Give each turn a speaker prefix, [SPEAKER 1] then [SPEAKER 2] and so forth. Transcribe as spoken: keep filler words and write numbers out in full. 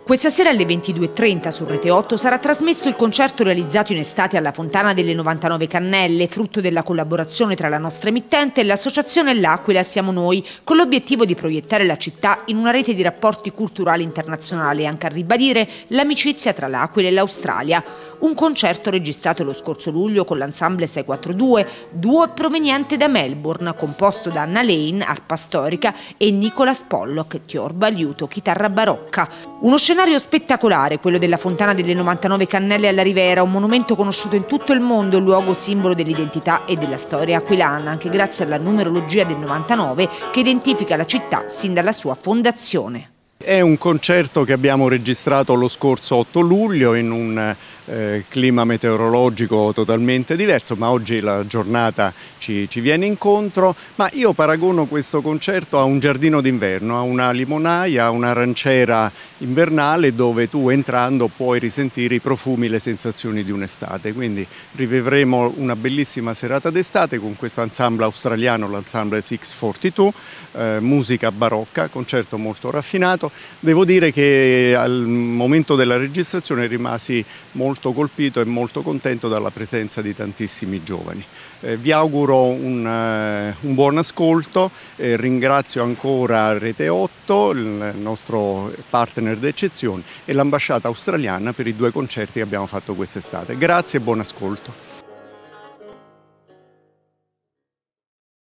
[SPEAKER 1] Questa sera alle ventidue e trenta su Rete otto sarà trasmesso il concerto realizzato in estate alla Fontana delle novantanove Cannelle, frutto della collaborazione tra la nostra emittente e l'associazione L'Aquila Siamo Noi, con l'obiettivo di proiettare la città in una rete di rapporti culturali internazionali e anche a ribadire l'amicizia tra l'Aquila e l'Australia. Un concerto registrato lo scorso luglio con l'ensemble sei quattro due, duo proveniente da Melbourne, composto da Anna Lane, arpa storica, e Nicholas Pollock, tiorba, liuto, chitarra barocca. Uno scenario spettacolare, quello della Fontana delle novantanove Cannelle alla Rivera, un monumento conosciuto in tutto il mondo, un luogo simbolo dell'identità e della storia aquilana, anche grazie alla numerologia del novantanove che identifica la città sin dalla sua fondazione.
[SPEAKER 2] È un concerto che abbiamo registrato lo scorso otto luglio in un eh, clima meteorologico totalmente diverso, ma oggi la giornata ci, ci viene incontro. Ma io paragono questo concerto a un giardino d'inverno, a una limonaia, a un'aranciera invernale dove tu entrando puoi risentire i profumi, le sensazioni di un'estate. Quindi rivivremo una bellissima serata d'estate con questo ensemble australiano, l'ensemble sei quattro due, eh, musica barocca, concerto molto raffinato. Devo dire che al momento della registrazione rimasi molto colpito e molto contento dalla presenza di tantissimi giovani. Eh, vi auguro un, uh, un buon ascolto, eh, ringrazio ancora Rete otto, il nostro partner d'eccezione, e l'ambasciata australiana per i due concerti che abbiamo fatto quest'estate. Grazie e buon ascolto.